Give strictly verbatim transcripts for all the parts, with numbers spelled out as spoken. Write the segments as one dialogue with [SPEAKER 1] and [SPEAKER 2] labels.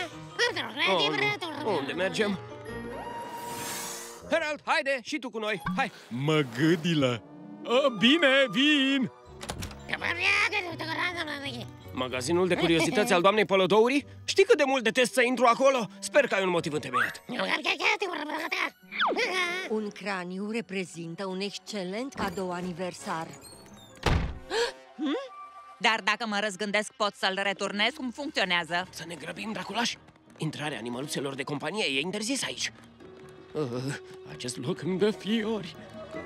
[SPEAKER 1] Oh, nu. Unde mergem? Herald, haide, și tu cu noi, hai!
[SPEAKER 2] Măgâdilă! Oh, bine, vin!
[SPEAKER 1] Magazinul de curiozități al doamnei Polodouri? Știi cât de mult detest să intru acolo? Sper că ai un motiv întemeiat.
[SPEAKER 3] Un craniu reprezintă un excelent cadou aniversar.
[SPEAKER 4] Hmm? Dar dacă mă răzgândesc, pot să-l returnez? Cum funcționează?
[SPEAKER 1] Să ne grăbim, Draculaș! Intrarea animăluțelor de companie e interzisă aici. Uh, acest loc îmi dă fiori.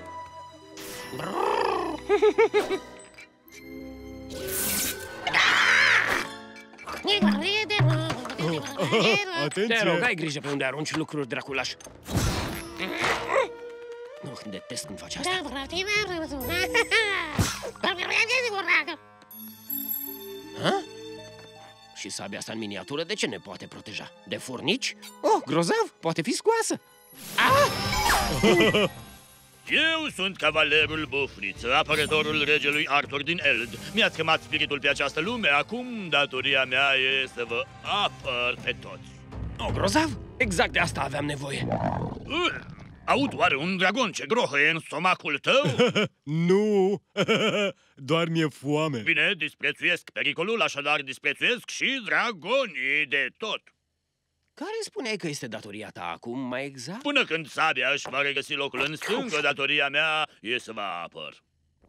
[SPEAKER 2] Atenție!
[SPEAKER 1] Te rog, ai grijă pe unde arunci lucruri, Draculaș. Nu, detest când faci asta. Ha? Și sabia asta în miniatură de ce ne poate proteja? De furnici? Oh, grozav, poate fi scoasă. Ah!
[SPEAKER 5] Eu sunt cavalerul Bufniță, apărătorul regelui Arthur din Eld. Mi-ați chemat spiritul pe această lume, acum datoria mea e să vă apăr pe toți.
[SPEAKER 1] Oh, grozav? Exact de asta aveam nevoie.
[SPEAKER 5] Uh, aud oare un dragon ce grohăie în stomacul tău?
[SPEAKER 2] Nu, doar mi-e foame.
[SPEAKER 5] Bine, disprețuiesc pericolul, așadar disprețuiesc și dragonii de tot.
[SPEAKER 1] Care spuneai că este datoria ta acum, mai exact?
[SPEAKER 5] Până când sabia își va regăsi locul în stângă, datoria mea e să vă apăr.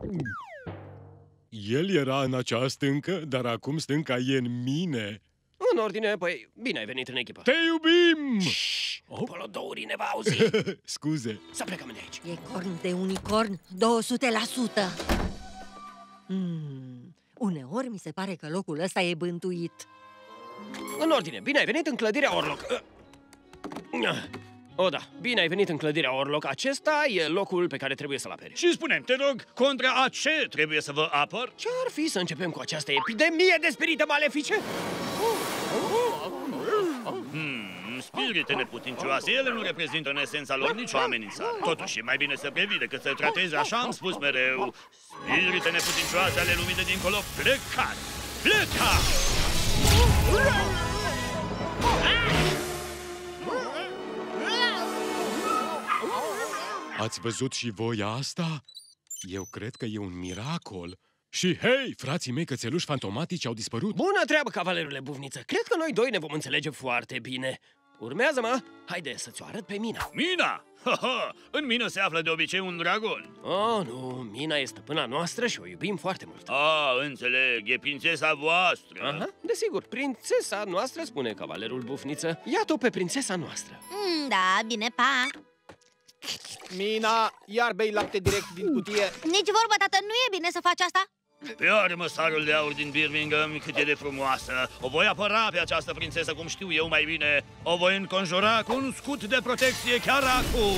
[SPEAKER 2] El era în acea stâncă, dar acum stânca e în mine.
[SPEAKER 1] În ordine, păi, bine ai venit în echipă.
[SPEAKER 2] Te iubim!
[SPEAKER 1] Oh. Polodourii ne va auzi.
[SPEAKER 2] Scuze.
[SPEAKER 1] Să plecăm de aici.
[SPEAKER 3] E corn de unicorn, două sute la sută. Mm, uneori mi se pare că locul ăsta e bântuit.
[SPEAKER 1] În ordine, bine ai venit în clădirea Orlock. O, da, bine ai venit în clădirea Orlock. Acesta e locul pe care trebuie să-l aperi.
[SPEAKER 5] Și spune-mi, te rog, contra a ce trebuie să vă apăr?
[SPEAKER 1] Ce-ar fi să începem cu această epidemie de spirite malefice?
[SPEAKER 5] Hmm, spirite neputincioase, ele nu reprezintă în esența lor nicio amenințare. Totuși, e mai bine să previi decât să tratezi, așa am spus mereu. Spirite neputincioase ale lumii de dincolo, plecați! Plecați!
[SPEAKER 2] Ați văzut și voi asta? Eu cred că e un miracol. Și hei, frații mei cățeluși fantomatici au dispărut.
[SPEAKER 1] Bună treabă, cavalerule Bufniță. Cred că noi doi ne vom înțelege foarte bine. Urmează-mă! Haide să-ți o arăt pe Mina.
[SPEAKER 5] Mina? Ha, ha! În mină se află de obicei un dragon.
[SPEAKER 1] Oh, nu, Mina e stăpâna noastră și o iubim foarte mult.
[SPEAKER 5] Ah, înțeleg, e prințesa voastră.
[SPEAKER 1] Aha, desigur, prințesa noastră, spune cavalerul Bufniță. Iată-o pe prințesa noastră.
[SPEAKER 6] mm, Da, bine, pa.
[SPEAKER 7] Mina, iar bei lapte direct din cutie.
[SPEAKER 6] Nici vorbă, tată, nu e bine să faci asta.
[SPEAKER 5] Pe armă sarul de aur din Birmingham, cât e de frumoasă. O voi apăra pe această prințesă cum știu eu mai bine. O voi înconjura cu un scut de protecție chiar acum.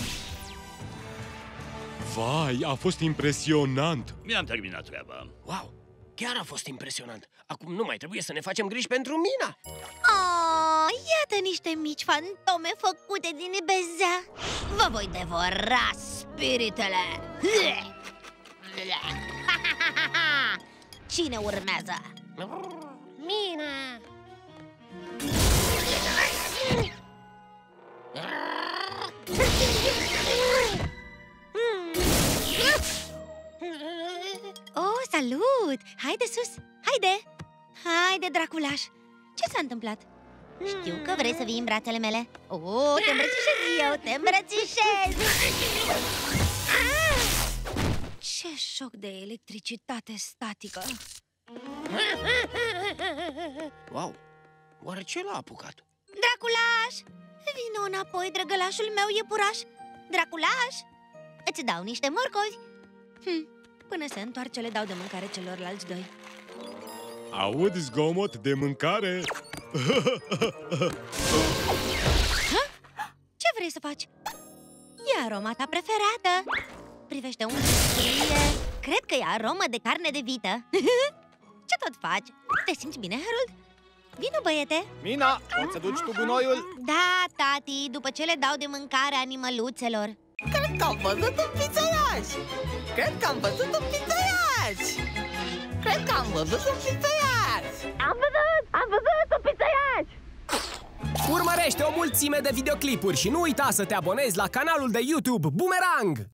[SPEAKER 2] Vai, a fost impresionant.
[SPEAKER 5] Mi-am terminat treaba.
[SPEAKER 1] Wow, chiar a fost impresionant. Acum nu mai trebuie să ne facem griji pentru Mina.
[SPEAKER 6] Oh, iată niște mici fantome făcute din bezea. Vă voi devora, spiritele. Cine urmează?
[SPEAKER 8] Mina!
[SPEAKER 6] Oh, salut! Haide sus! Haide! Haide, Draculaș! Ce s-a întâmplat? Știu că vrei să vii în brațele mele. Oh, te îmbrățișez eu! Te îmbrățișez!
[SPEAKER 3] Ce șoc de electricitate statică!
[SPEAKER 1] Wow, oare ce l-a apucat?
[SPEAKER 6] Draculaș! Vino înapoi, drăgălașul meu iepuraș! Draculaș! Îți dau niște morcovi! Hm, până se întoarce le dau de mâncare celorlalți doi.
[SPEAKER 2] Aud zgomot de mâncare.
[SPEAKER 6] Ha? Ce vrei să faci? E aroma ta preferată. Privește unde scrie. Cred că e aromă de carne de vită. Ce tot faci? Te simți bine, Harold? Vino, băiete.
[SPEAKER 7] Mina, poți să duci tu gunoiul?
[SPEAKER 6] Da, tati, după ce le dau de mâncare animăluțelor.
[SPEAKER 9] Cred că am văzut un pizzaiaș! Cred că am văzut un pizzaiaș! Cred că am văzut un pizzaiaș!
[SPEAKER 8] Am văzut! Am văzut un pizzaiaș! Urmărește o mulțime de videoclipuri și nu uita să te abonezi la canalul de YouTube Boomerang!